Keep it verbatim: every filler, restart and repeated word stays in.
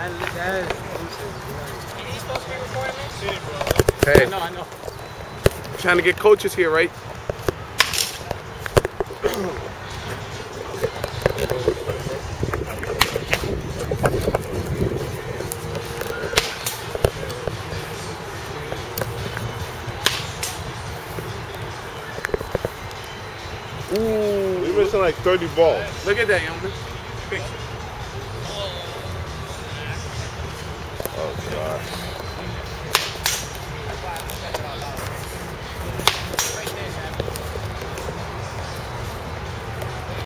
Hey, I know, I know. Trying to get coaches here, right? Ooh, we missing like thirty balls. Look at that, young man. Oh gosh.